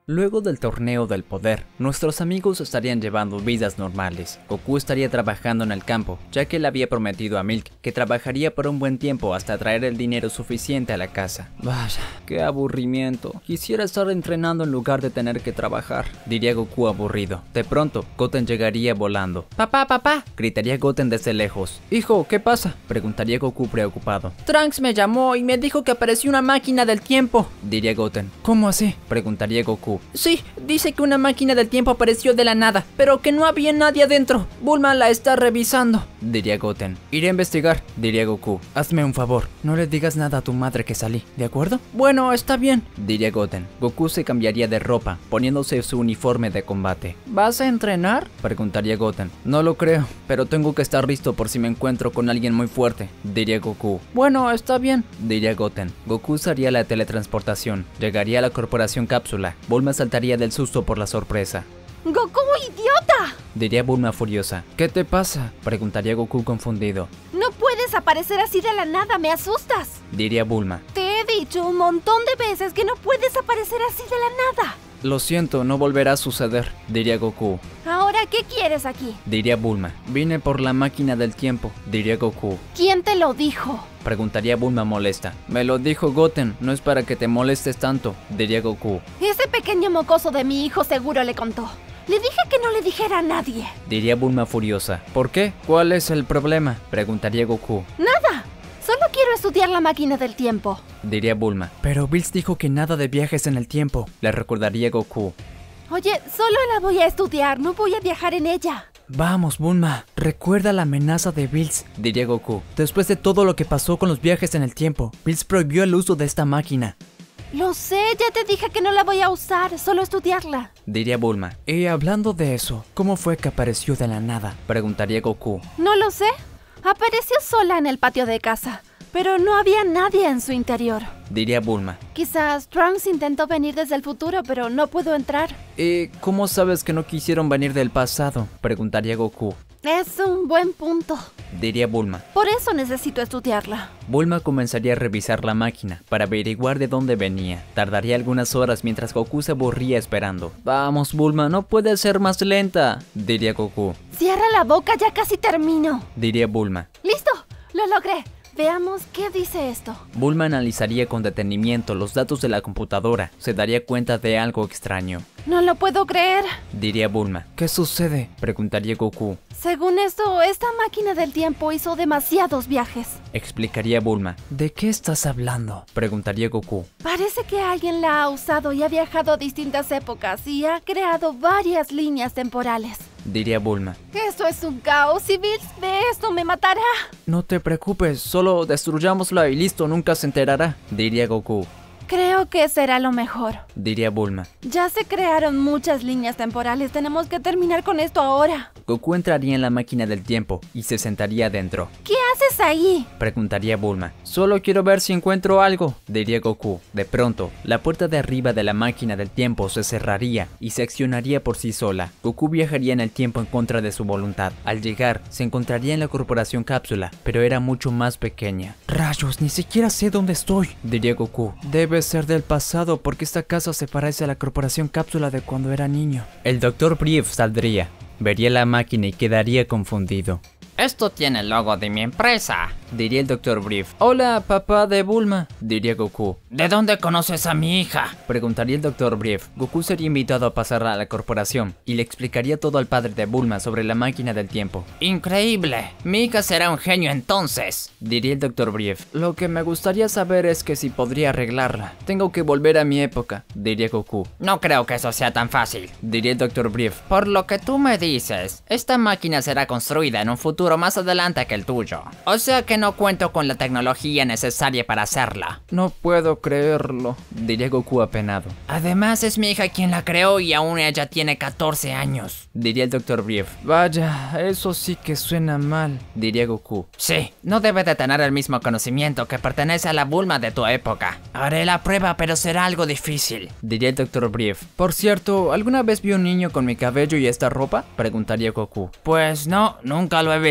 Luego del torneo del poder, nuestros amigos estarían llevando vidas normales. Goku estaría trabajando en el campo, ya que le había prometido a Milk que trabajaría por un buen tiempo hasta traer el dinero suficiente a la casa. Vaya, qué aburrimiento. Quisiera estar entrenando en lugar de tener que trabajar, diría Goku aburrido. De pronto, Goten llegaría volando. ¡Papá, papá!, gritaría Goten desde lejos. Hijo, ¿qué pasa?, preguntaría Goku preocupado. Trunks me llamó y me dijo que apareció una máquina del tiempo, diría Goten. ¿Cómo así?, preguntaría Goku. Sí, dice que una máquina del tiempo apareció de la nada, pero que no había nadie adentro. Bulma la está revisando, diría Goten. Iré a investigar, diría Goku. Hazme un favor, no le digas nada a tu madre que salí, ¿de acuerdo? Bueno, está bien, diría Goten. Goku se cambiaría de ropa, poniéndose su uniforme de combate. ¿Vas a entrenar?, preguntaría Goten. No lo creo, pero tengo que estar listo por si me encuentro con alguien muy fuerte, diría Goku. Bueno, está bien, diría Goten. Goku usaría la teletransportación, llegaría a la corporación Cápsula. Bulma saltaría del susto por la sorpresa. ¡Goku, idiota!, diría Bulma furiosa. ¿Qué te pasa?, preguntaría Goku confundido. No puedes aparecer así de la nada, me asustas, diría Bulma. Te he dicho un montón de veces que no puedes aparecer así de la nada. Lo siento, no volverá a suceder, diría Goku. ¿Ahora qué quieres aquí?, diría Bulma. Vine por la máquina del tiempo, diría Goku. ¿Quién te lo dijo?, preguntaría Bulma molesta. Me lo dijo Goten, no es para que te molestes tanto, diría Goku. Ese pequeño mocoso de mi hijo seguro le contó. Le dije que no le dijera a nadie, diría Bulma furiosa. ¿Por qué? ¿Cuál es el problema?, preguntaría Goku. Nada, solo quiero estudiar la máquina del tiempo, diría Bulma. Pero Bills dijo que nada de viajes en el tiempo, le recordaría Goku. Oye, solo la voy a estudiar, no voy a viajar en ella. Vamos, Bulma, recuerda la amenaza de Bills, diría Goku. Después de todo lo que pasó con los viajes en el tiempo, Bills prohibió el uso de esta máquina. Lo sé, ya te dije que no la voy a usar, solo estudiarla, diría Bulma. Y hablando de eso, ¿cómo fue que apareció de la nada?, preguntaría Goku. No lo sé, apareció sola en el patio de casa, pero no había nadie en su interior, diría Bulma. Quizás Trunks intentó venir desde el futuro, pero no pudo entrar. ¿Y cómo sabes que no quisieron venir del pasado?, preguntaría Goku. Es un buen punto, diría Bulma. Por eso necesito estudiarla. Bulma comenzaría a revisar la máquina para averiguar de dónde venía. Tardaría algunas horas mientras Goku se aburría esperando. Vamos, Bulma, no puedes ser más lenta, diría Goku. Cierra la boca, ya casi termino, diría Bulma. ¡Listo! ¡Lo logré! Veamos qué dice esto. Bulma analizaría con detenimiento los datos de la computadora. Se daría cuenta de algo extraño. No lo puedo creer, diría Bulma. ¿Qué sucede?, preguntaría Goku. Según esto, esta máquina del tiempo hizo demasiados viajes, explicaría Bulma. ¿De qué estás hablando?, preguntaría Goku. Parece que alguien la ha usado y ha viajado a distintas épocas y ha creado varias líneas temporales, diría Bulma. Esto es un caos. Si Bills ve esto, me matará. No te preocupes, solo destruyámosla y listo, nunca se enterará, diría Goku. Creo que será lo mejor, diría Bulma. Ya se crearon muchas líneas temporales, tenemos que terminar con esto ahora. Goku entraría en la máquina del tiempo y se sentaría adentro. ¿Qué haces ahí?, preguntaría Bulma. Solo quiero ver si encuentro algo, diría Goku. De pronto, la puerta de arriba de la máquina del tiempo se cerraría y se accionaría por sí sola. Goku viajaría en el tiempo en contra de su voluntad. Al llegar, se encontraría en la corporación Cápsula, pero era mucho más pequeña. Rayos, ni siquiera sé dónde estoy, diría Goku. Debe ser del pasado porque esta casa se parece a la corporación Cápsula de cuando era niño. El Dr. Brief saldría, vería la máquina y quedaría confundido. Esto tiene el logo de mi empresa, diría el Dr. Brief. Hola, papá de Bulma, diría Goku. ¿De dónde conoces a mi hija?, preguntaría el Dr. Brief. Goku sería invitado a pasar a la corporación y le explicaría todo al padre de Bulma sobre la máquina del tiempo. Increíble, mi hija será un genio entonces, diría el Dr. Brief. Lo que me gustaría saber es que si podría arreglarla. Tengo que volver a mi época, diría Goku. No creo que eso sea tan fácil, diría el Dr. Brief. Por lo que tú me dices, esta máquina será construida en un futuro más adelante que el tuyo. O sea que no cuento con la tecnología necesaria para hacerla. No puedo creerlo, diría Goku apenado. Además es mi hija quien la creó y aún ella tiene 14 años, diría el Dr. Brief. Vaya, eso sí que suena mal, diría Goku. Sí, no debe de tener el mismo conocimiento que pertenece a la Bulma de tu época. Haré la prueba, pero será algo difícil, diría el Dr. Brief. Por cierto, ¿alguna vez vi un niño con mi cabello y esta ropa?, preguntaría Goku. Pues no, nunca lo he visto.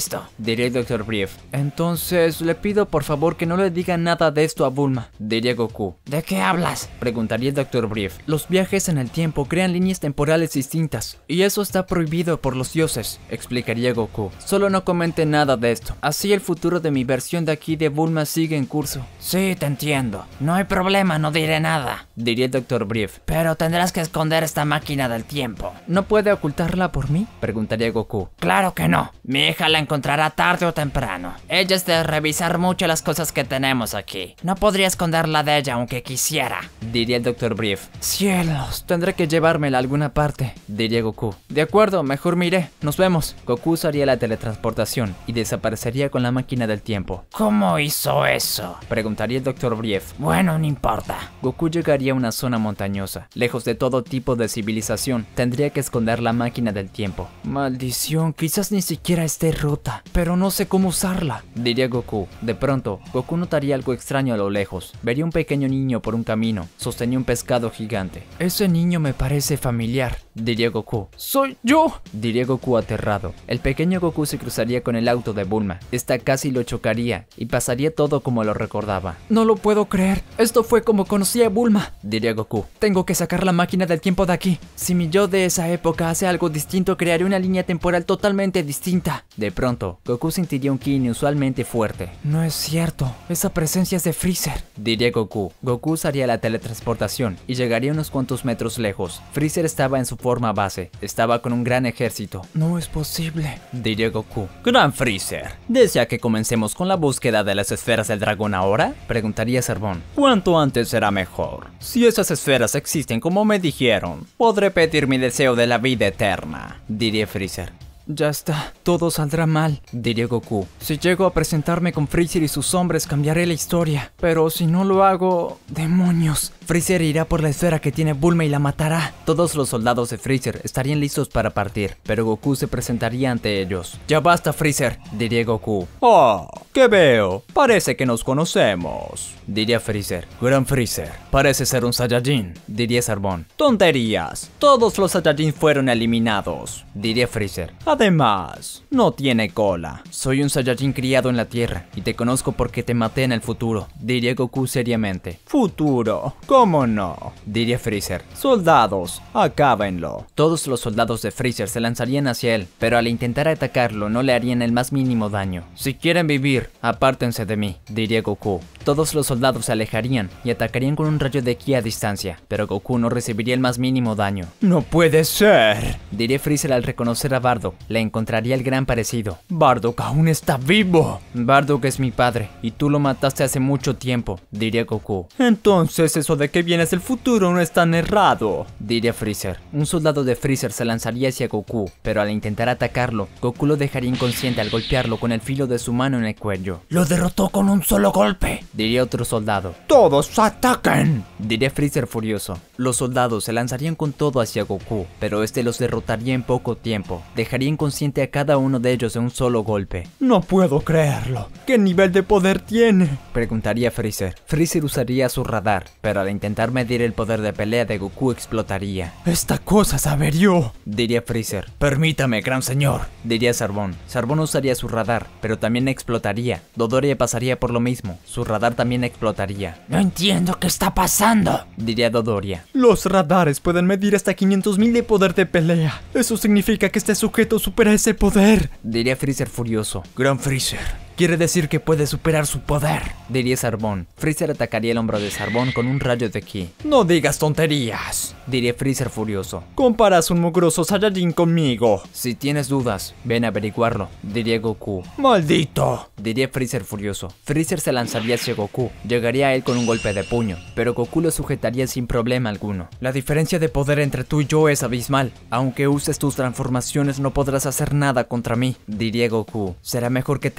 esto? Diría el Dr. Brief. Entonces, le pido por favor que no le diga nada de esto a Bulma, diría Goku. ¿De qué hablas? Preguntaría el Dr. Brief. Los viajes en el tiempo crean líneas temporales distintas, y eso está prohibido por los dioses, explicaría Goku. Solo no comente nada de esto. Así el futuro de mi versión de aquí de Bulma sigue en curso. Sí, te entiendo. No hay problema, no diré nada, diría el Dr. Brief. Pero tendrás que esconder esta máquina del tiempo. ¿No puede ocultarla por mí? Preguntaría Goku. Claro que no. Mi hija la encontrará tarde o temprano. Ella es de revisar mucho las cosas que tenemos aquí. No podría esconderla de ella aunque quisiera, diría el Dr. Brief. Cielos, tendré que llevármela a alguna parte, diría Goku. De acuerdo, mejor me iré. Nos vemos. Goku usaría la teletransportación y desaparecería con la máquina del tiempo. ¿Cómo hizo eso? Preguntaría el Dr. Brief. Bueno, no importa. Goku llegaría a una zona montañosa, lejos de todo tipo de civilización. Tendría que esconder la máquina del tiempo. Maldición, quizás ni siquiera esté rota, pero no sé cómo usarla, diría Goku. De pronto, Goku notaría algo extraño a lo lejos. Vería un pequeño niño por un camino. Sostenía un pescado gigante. Ese niño me parece familiar, diría Goku. ¡Soy yo!, diría Goku aterrado. El pequeño Goku se cruzaría con el auto de Bulma. Esta casi lo chocaría y pasaría todo como lo recordaba. No lo puedo creer. Esto fue como conocí a Bulma, diría Goku. Tengo que sacar la máquina del tiempo de aquí. Si mi yo de esa época hace algo distinto, crearé una línea temporal totalmente distinta. De pronto, Goku sentiría un ki inusualmente fuerte. No es cierto. Esa presencia es de Freezer, diría Goku. Goku usaría la teletransportación y llegaría unos cuantos metros lejos. Freezer estaba en su forma base. Estaba con un gran ejército. No es posible, diría Goku. Gran Freezer, ¿desea que comencemos con la búsqueda de las esferas del dragón ahora? Preguntaría Zarbón. Cuanto antes será mejor. Si esas esferas existen como me dijeron, podré pedir mi deseo de la vida eterna, diría Freezer. Ya está, todo saldrá mal, diría Goku. Si llego a presentarme con Freezer y sus hombres, cambiaré la historia. Pero si no lo hago... ¡Demonios! Freezer irá por la esfera que tiene Bulma y la matará. Todos los soldados de Freezer estarían listos para partir, pero Goku se presentaría ante ellos. Ya basta, Freezer, diría Goku. Oh, ¿qué veo? Parece que nos conocemos, diría Freezer. Gran Freezer, parece ser un Saiyajin, diría Zarbón. Tonterías, todos los Saiyajin fueron eliminados, diría Freezer. Además, no tiene cola. Soy un Saiyajin criado en la Tierra y te conozco porque te maté en el futuro, diría Goku seriamente. Futuro, ¿cómo no?, diría Freezer. Soldados, acábenlo. Todos los soldados de Freezer se lanzarían hacia él, pero al intentar atacarlo no le harían el más mínimo daño. Si quieren vivir, apártense de mí, diría Goku. Todos los soldados se alejarían y atacarían con un rayo de ki a distancia, pero Goku no recibiría el más mínimo daño. ¡No puede ser!, diría Freezer al reconocer a Bardock. Le encontraría el gran parecido. Bardock aún está vivo. Bardock es mi padre y tú lo mataste hace mucho tiempo, diría Goku. Entonces eso de que vienes del futuro no es tan errado, diría Freezer. Un soldado de Freezer se lanzaría hacia Goku, pero al intentar atacarlo, Goku lo dejaría inconsciente al golpearlo con el filo de su mano en el cuello. Lo derrotó con un solo golpe, diría otro soldado. ¡Todos ataquen!, diría Freezer furioso. Los soldados se lanzarían con todo hacia Goku, pero este los derrotaría en poco tiempo. Dejaría inconsciente a cada uno de ellos de un solo golpe. No puedo creerlo. ¿Qué nivel de poder tiene?, preguntaría Freezer. Freezer usaría su radar, pero al intentar medir el poder de pelea de Goku explotaría. Esta cosa se averió, diría Freezer. Permítame, gran señor, diría Zarbón. Zarbón usaría su radar, pero también explotaría. Dodoria pasaría por lo mismo. Su radar también explotaría. No entiendo qué está pasando, diría Dodoria. Los radares pueden medir hasta 500.000 de poder de pelea. Eso significa que este sujeto supera ese poder, diría Freezer furioso. Gran Freezer, quiere decir que puede superar su poder, diría Zarbón. Freezer atacaría el hombro de Zarbón con un rayo de ki. No digas tonterías, diría Freezer furioso. Comparas un mugroso Saiyajin conmigo. Si tienes dudas, ven a averiguarlo, diría Goku. Maldito, diría Freezer furioso. Freezer se lanzaría hacia Goku. Llegaría a él con un golpe de puño, pero Goku lo sujetaría sin problema alguno. La diferencia de poder entre tú y yo es abismal. Aunque uses tus transformaciones no podrás hacer nada contra mí, diría Goku. Será mejor que te rindas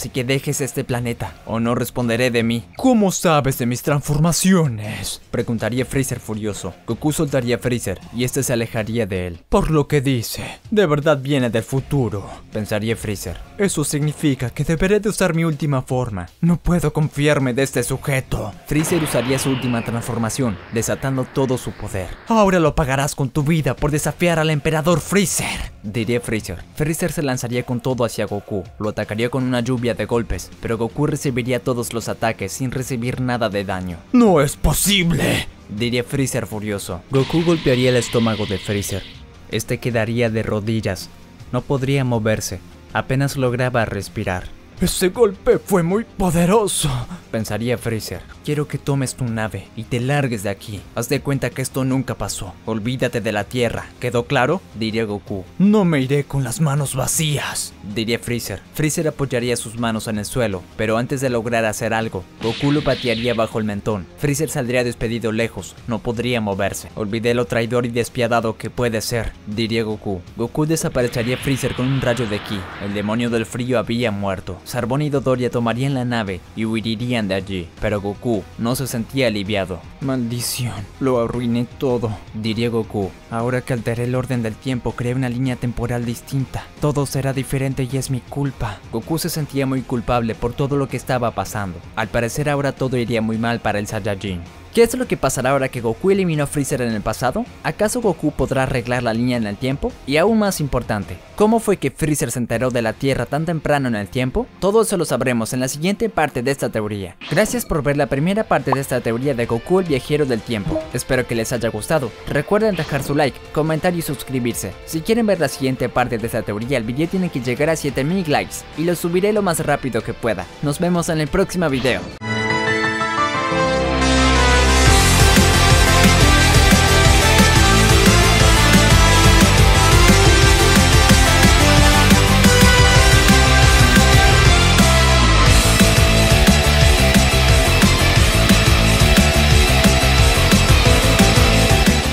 así que dejes este planeta, o no responderé de mí. ¿Cómo sabes de mis transformaciones?, preguntaría Freezer furioso. Goku soltaría a Freezer, y este se alejaría de él. Por lo que dice, de verdad viene del futuro, pensaría Freezer. Eso significa que deberé de usar mi última forma. No puedo confiarme de este sujeto. Freezer usaría su última transformación, desatando todo su poder. Ahora lo pagarás con tu vida por desafiar al emperador Freezer, diría Freezer. Freezer se lanzaría con todo hacia Goku, lo atacaría con una lluvia de golpes, pero Goku recibiría todos los ataques sin recibir nada de daño. ¡No es posible!, diría Freezer furioso. Goku golpearía el estómago de Freezer. Este quedaría de rodillas. No podría moverse. Apenas lograba respirar. Ese golpe fue muy poderoso, pensaría Freezer. Quiero que tomes tu nave y te largues de aquí. Haz de cuenta que esto nunca pasó. Olvídate de la Tierra. ¿Quedó claro?, diría Goku. No me iré con las manos vacías, diría Freezer. Freezer apoyaría sus manos en el suelo, pero antes de lograr hacer algo, Goku lo patearía bajo el mentón. Freezer saldría despedido lejos. No podría moverse. Olvidé lo traidor y despiadado que puede ser, diría Goku. Goku desaparecería Freezer con un rayo de ki. El demonio del frío había muerto. Zarbon y Dodoria tomarían la nave y huirían de allí, pero Goku no se sentía aliviado. Maldición, lo arruiné todo, diría Goku. Ahora que alteré el orden del tiempo, creé una línea temporal distinta. Todo será diferente y es mi culpa. Goku se sentía muy culpable por todo lo que estaba pasando. Al parecer ahora todo iría muy mal para el Saiyajin. ¿Qué es lo que pasará ahora que Goku eliminó a Freezer en el pasado? ¿Acaso Goku podrá arreglar la línea en el tiempo? Y aún más importante, ¿cómo fue que Freezer se enteró de la Tierra tan temprano en el tiempo? Todo eso lo sabremos en la siguiente parte de esta teoría. Gracias por ver la primera parte de esta teoría de Goku el viajero del tiempo. Espero que les haya gustado. Recuerden dejar su like, comentar y suscribirse. Si quieren ver la siguiente parte de esta teoría, el video tiene que llegar a 7000 likes y lo subiré lo más rápido que pueda. Nos vemos en el próximo video.